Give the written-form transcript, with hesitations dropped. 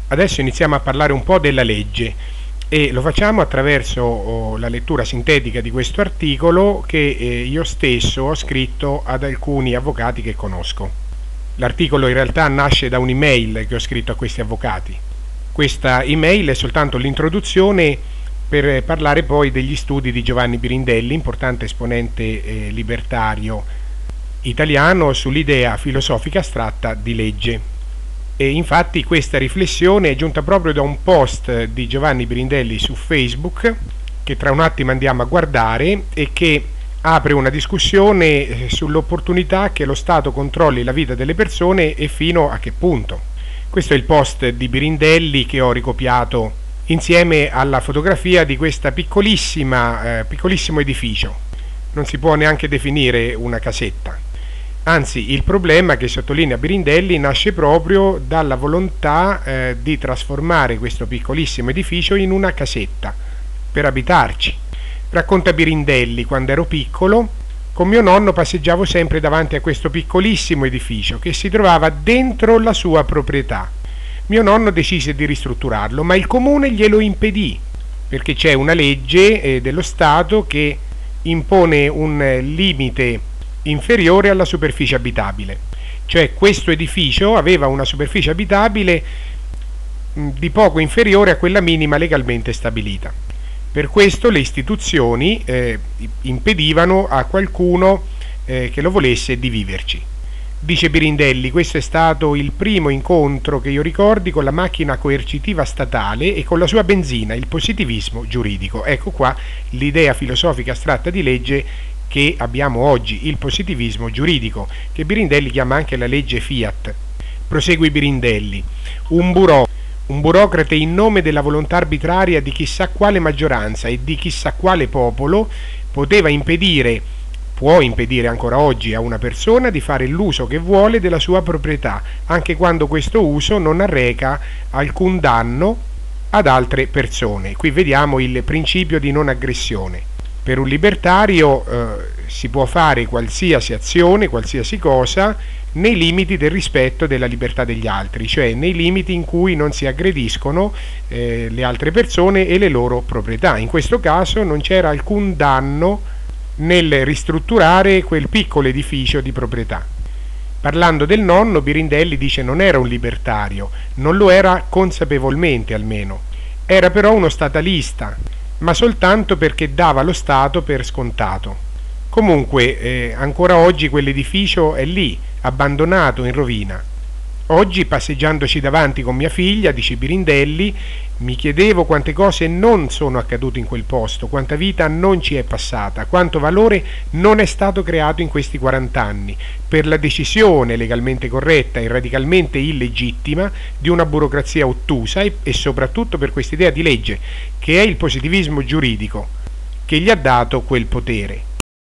Adesso iniziamo a parlare un po' della legge e lo facciamo attraverso la lettura sintetica di questo articolo che io stesso ho scritto ad alcuni avvocati che conosco. L'articolo in realtà nasce da un'email che ho scritto a questi avvocati. Questa email è soltanto l'introduzione per parlare poi degli studi di Giovanni Birindelli, importante esponente libertario italiano, sull'idea filosofica astratta di legge. E infatti questa riflessione è giunta proprio da un post di Giovanni Birindelli su Facebook, che tra un attimo andiamo a guardare, e che apre una discussione sull'opportunità che lo Stato controlli la vita delle persone e fino a che punto. Questo è il post di Birindelli che ho ricopiato insieme alla fotografia di questa piccolissimo edificio. Non si può neanche definire una casetta. Anzi, il problema che sottolinea Birindelli nasce proprio dalla volontà di trasformare questo piccolissimo edificio in una casetta per abitarci. Racconta Birindelli: quando ero piccolo, con mio nonno passeggiavo sempre davanti a questo piccolissimo edificio che si trovava dentro la sua proprietà. Mio nonno decise di ristrutturarlo, ma il comune glielo impedì, perché c'è una legge dello Stato che impone un limite inferiore alla superficie abitabile. Cioè questo edificio aveva una superficie abitabile di poco inferiore a quella minima legalmente stabilita. Per questo le istituzioni impedivano a qualcuno che lo volesse di viverci. Dice Birindelli: questo è stato il primo incontro che io ricordi con la macchina coercitiva statale e con la sua benzina, il positivismo giuridico. Ecco qua l'idea filosofica astratta di legge che abbiamo oggi, il positivismo giuridico, che Birindelli chiama anche la legge Fiat. Prosegue Birindelli: un burocrate in nome della volontà arbitraria di chissà quale maggioranza e di chissà quale popolo può impedire ancora oggi a una persona di fare l'uso che vuole della sua proprietà, anche quando questo uso non arreca alcun danno ad altre persone. Qui vediamo il principio di non aggressione. Per un libertario si può fare qualsiasi azione, qualsiasi cosa, nei limiti del rispetto della libertà degli altri, cioè nei limiti in cui non si aggrediscono le altre persone e le loro proprietà. In questo caso non c'era alcun danno nel ristrutturare quel piccolo edificio di proprietà. Parlando del nonno, Birindelli dice: non era un libertario, non lo era consapevolmente almeno, era però uno statalista, ma soltanto perché dava lo Stato per scontato. Comunque ancora oggi quell'edificio è lì, abbandonato, in rovina. Oggi, passeggiandoci davanti con mia figlia, dice Birindelli, mi chiedevo quante cose non sono accadute in quel posto, quanta vita non ci è passata, quanto valore non è stato creato in questi 40 anni, per la decisione legalmente corretta e radicalmente illegittima di una burocrazia ottusa e soprattutto per quest'idea di legge, che è il positivismo giuridico, che gli ha dato quel potere.